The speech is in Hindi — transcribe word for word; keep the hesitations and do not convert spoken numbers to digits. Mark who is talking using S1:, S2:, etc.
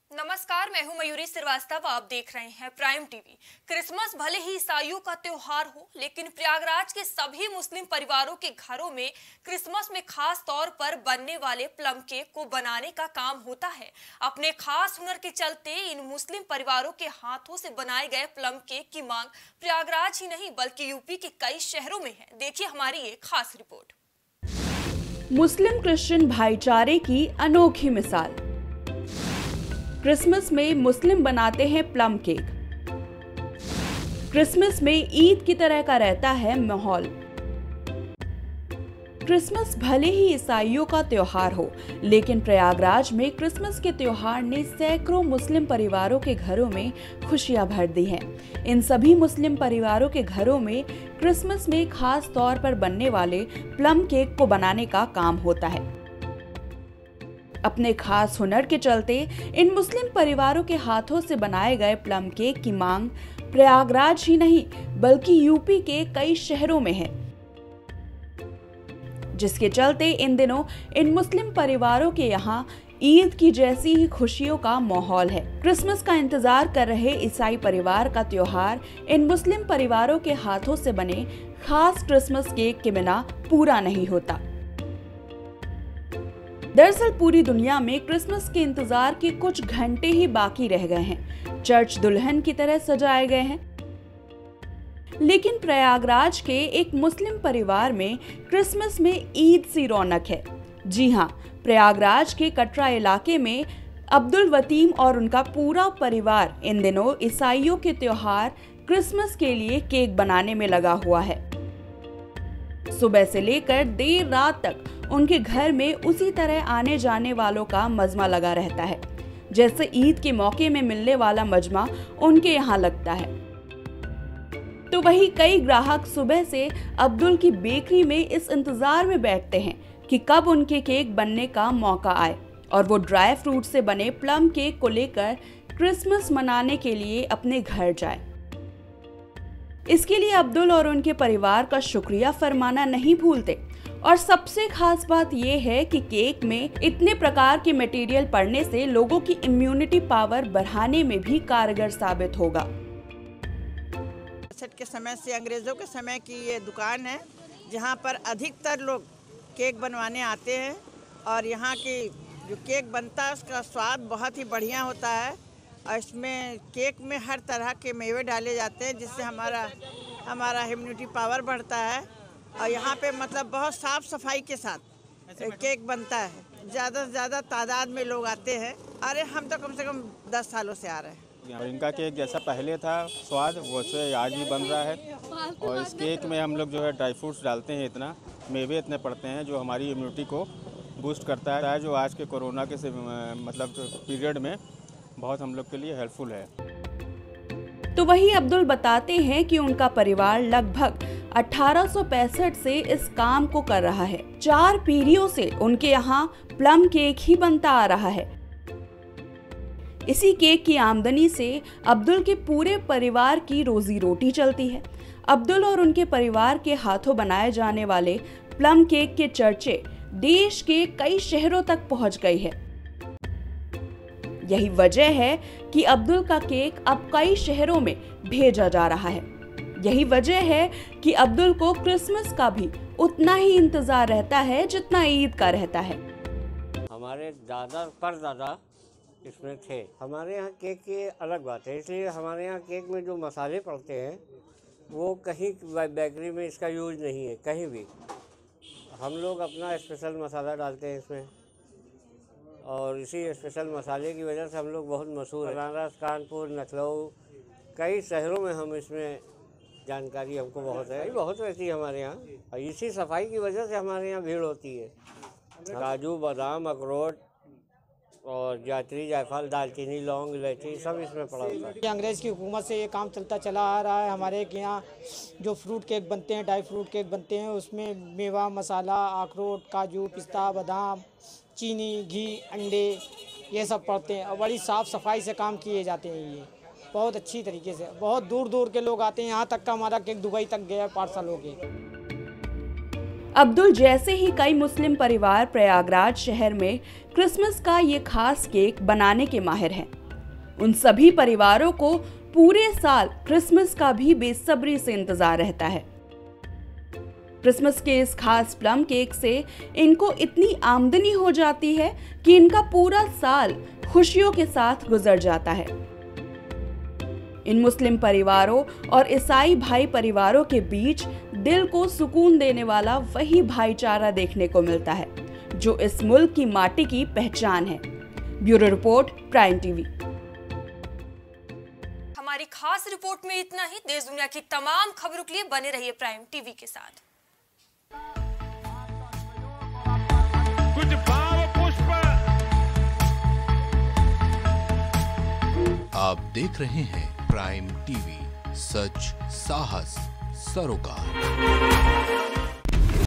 S1: नमस्कार, मैं हूं मयूरी श्रीवास्तव। आप देख रहे हैं प्राइम टीवी। क्रिसमस भले ही ईसाइयों का त्योहार हो, लेकिन प्रयागराज के सभी मुस्लिम परिवारों के घरों में क्रिसमस में खास तौर पर बनने वाले प्लम केक को बनाने का काम होता है। अपने खास हुनर के चलते इन मुस्लिम परिवारों के हाथों से बनाए गए प्लम केक की मांग प्रयागराज ही नहीं बल्कि यूपी के कई शहरों में है। देखिए हमारी ये खास रिपोर्ट।
S2: मुस्लिम क्रिश्चियन भाईचारे की अनोखी मिसाल। क्रिसमस में मुस्लिम बनाते हैं प्लम केक। क्रिसमस में ईद की तरह का रहता है माहौल। क्रिसमस भले ही ईसाइयों का त्योहार हो, लेकिन प्रयागराज में क्रिसमस के त्योहार ने सैकड़ों मुस्लिम परिवारों के घरों में खुशियां भर दी हैं। इन सभी मुस्लिम परिवारों के घरों में क्रिसमस में खास तौर पर बनने वाले प्लम केक को बनाने का काम होता है। अपने खास हुनर के चलते इन मुस्लिम परिवारों के हाथों से बनाए गए प्लम केक की मांग प्रयागराज ही नहीं बल्कि यूपी के कई शहरों में है, जिसके चलते इन दिनों इन मुस्लिम परिवारों के यहाँ ईद की जैसी ही खुशियों का माहौल है। क्रिसमस का इंतजार कर रहे ईसाई परिवार का त्योहार इन मुस्लिम परिवारों के हाथों से बने खास क्रिसमस केक के बिना पूरा नहीं होता। दरअसल पूरी दुनिया में क्रिसमस के इंतजार के कुछ घंटे ही बाकी रह गए हैं। चर्च दुल्हन की तरह सजाए गए हैं, लेकिन प्रयागराज के एक मुस्लिम परिवार में क्रिसमस में ईद सी रौनक है। जी हाँ, प्रयागराज के कटरा इलाके में अब्दुल वतीम और उनका पूरा परिवार इन दिनों ईसाइयों के त्योहार क्रिसमस के लिए केक बनाने में लगा हुआ है। सुबह से लेकर देर रात तक उनके घर में उसी तरह आने जाने वालों का मजमा लगा रहता है, जैसे ईद के मौके में मिलने वाला मजमा उनके यहाँ लगता है। तो वही कई ग्राहक सुबह से अब्दुल की बेकरी में इस इंतजार में बैठते हैं कि कब उनके केक बनने का मौका आए और वो ड्राई फ्रूट से बने प्लम केक को लेकर क्रिसमस मनाने के लिए अपने घर जाए। इसके लिए अब्दुल और उनके परिवार का शुक्रिया फरमाना नहीं भूलते। और सबसे खास बात यह है कि केक में इतने प्रकार के मटेरियल पड़ने से लोगों की इम्यूनिटी पावर बढ़ाने में भी कारगर साबित होगा।
S3: के समय से अंग्रेजों के समय की ये दुकान है, जहाँ पर अधिकतर लोग केक बनवाने आते हैं और यहाँ की जो केक बनता है उसका स्वाद बहुत ही बढ़िया होता है। और इसमें केक में हर तरह के मेवे डाले जाते हैं, जिससे हमारा हमारा इम्यूनिटी पावर बढ़ता है। और यहाँ पे मतलब बहुत साफ सफाई के साथ केक बनता है। ज़्यादा से ज़्यादा तादाद में लोग आते हैं। अरे हम तो कम से कम दस सालों से आ रहे हैं।
S4: और इनका केक जैसा पहले था स्वाद, वैसे आज भी बन रहा है। और इस केक में हम लोग जो है ड्राई फ्रूट्स डालते हैं, इतना मेवे इतने पड़ते हैं जो हमारी इम्यूनिटी को बूस्ट करता है, जो आज के कोरोना के से, मतलब पीरियड में बहुत हम लोग के लिए हेल्पफुल है।
S2: तो वही अब्दुल बताते हैं कि उनका परिवार लगभग अठारह सौ पैंसठ से इस काम को कर रहा है। चार पीढ़ियों से उनके यहाँ प्लम केक ही बनता आ रहा है। इसी केक की आमदनी से अब्दुल के पूरे परिवार की रोजी रोटी चलती है। अब्दुल और उनके परिवार के हाथों बनाए जाने वाले प्लम केक के चर्चे देश के कई शहरों तक पहुंच गई है। यही वजह है कि अब्दुल का केक अब कई शहरों में भेजा जा रहा है। यही वजह है कि अब्दुल को क्रिसमस का भी उतना ही इंतजार रहता है जितना ईद का रहता है।
S5: हमारे दादा परदादा इसमें थे। हमारे यहाँ केक की अलग बात है, इसलिए हमारे यहाँ केक में जो मसाले पड़ते हैं वो कहीं बेकरी में इसका यूज नहीं है। कहीं भी हम लोग अपना स्पेशल मसाला डालते हैं इसमें, और इसी स्पेशल मसाले की वजह से हम लोग बहुत मशहूर हैं। बनारस, कानपुर, लखनऊ, कई शहरों में हम इसमें जानकारी हमको बहुत है, बहुत रहती है हमारे यहाँ। और इसी सफाई की वजह से हमारे यहाँ भीड़ होती है। काजू, बादाम, अखरोट और जायत्री, जायफल, दालचीनी, लौंग, इलायची सब इसमें पड़ा होता है।
S6: अंग्रेज़ की हुकूमत से ये काम चलता चला आ रहा है। हमारे यहाँ जो फ्रूट केक बनते हैं, ड्राई फ्रूट केक बनते हैं, उसमें मेवा, मसाला, अखरोट, काजू, पिस्ता, बादाम, चीनी, घी, अंडे ये सब पड़ते हैं और बड़ी साफ़ सफाई से काम किए जाते हैं। ये बहुत अच्छी तरीके से, बहुत दूर दूर के लोग आते हैं। यहाँ तक का हमारा केक दुबई तक गया पार्सल हो के।
S2: अब्दुल जैसे ही कई मुस्लिम परिवार प्रयागराज शहर में क्रिसमस का ये खास केक बनाने के माहिर हैं। उन सभी परिवारों को पूरे साल क्रिसमस का भी बेसब्री से इंतजार रहता है। क्रिसमस के इस खास प्लम केक से इनको इतनी आमदनी हो जाती है कि इनका पूरा साल खुशियों के साथ गुजर जाता है। इन मुस्लिम परिवारों और ईसाई भाई परिवारों के बीच दिल को सुकून देने वाला वही भाईचारा देखने को मिलता है जो इस मुल्क की माटी की पहचान है। Bureau report, prime TV.
S1: हमारी खास रिपोर्ट में इतना ही। देश दुनिया की तमाम खबरों के लिए बने रहिए प्राइम टीवी के साथ।
S7: कुछ भाव पुष्प।
S8: आप देख रहे हैं प्राइम टीवी, सच साहस सरोकार।